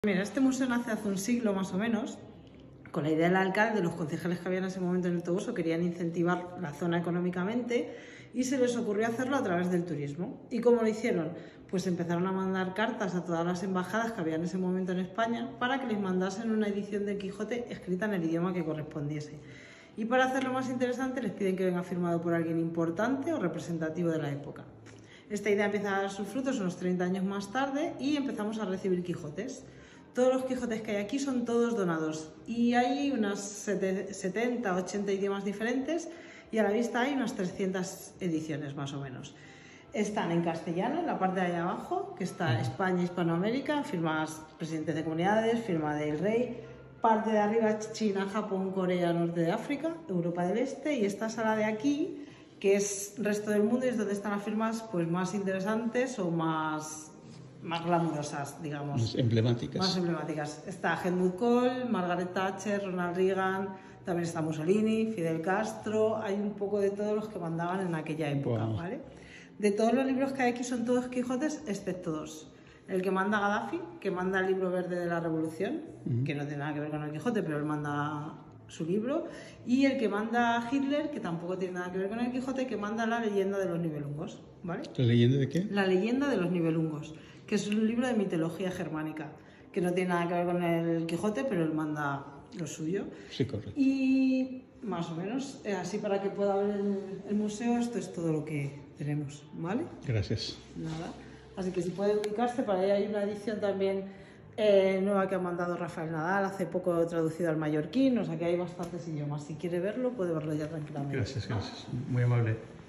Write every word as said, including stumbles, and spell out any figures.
Mira, este museo nace hace un siglo más o menos, con la idea del alcalde, los concejales que había en ese momento en el Toboso querían incentivar la zona económicamente y se les ocurrió hacerlo a través del turismo. ¿Y cómo lo hicieron? Pues empezaron a mandar cartas a todas las embajadas que había en ese momento en España para que les mandasen una edición de Quijote escrita en el idioma que correspondiese. Y para hacerlo más interesante les piden que venga firmado por alguien importante o representativo de la época. Esta idea empieza a dar sus frutos unos treinta años más tarde y empezamos a recibir Quijotes. Todos los Quijotes que hay aquí son todos donados y hay unas setenta, ochenta idiomas diferentes y a la vista hay unas trescientas ediciones más o menos. Están en castellano, en la parte de allá abajo, que está España, Hispanoamérica, firmas presidentes de comunidades, firma del rey. Parte de arriba China, Japón, Corea, Norte de África, Europa del Este, y esta sala de aquí, que es resto del mundo, y es donde están las firmas pues, más interesantes o más... más glamurosas, digamos. Más emblemáticas. Más emblemáticas. Está Helmut Kohl, Margaret Thatcher, Ronald Reagan, también está Mussolini, Fidel Castro, hay un poco de todos los que mandaban en aquella época, wow. ¿Vale? De todos los libros que hay aquí son todos Quijotes, excepto dos. El que manda Gaddafi, que manda el libro verde de la Revolución, uh-huh. que no tiene nada que ver con el Quijote, pero él manda su libro, y el que manda Hitler, que tampoco tiene nada que ver con el Quijote, que manda la leyenda de los Nibelungos, ¿vale? ¿La leyenda de qué? La leyenda de los Nibelungos, que es un libro de mitología germánica, que no tiene nada que ver con el Quijote, pero él manda lo suyo. Sí, correcto. Y más o menos, así para que pueda ver el, el museo, esto es todo lo que tenemos, ¿vale? Gracias. Nada. Así que si puede ubicarse, para ahí hay una edición también eh, nueva que ha mandado Rafael Nadal, hace poco traducido al mallorquín, o sea que hay bastantes idiomas. Si quiere verlo, puede verlo ya tranquilamente. Gracias, gracias. Muy amable.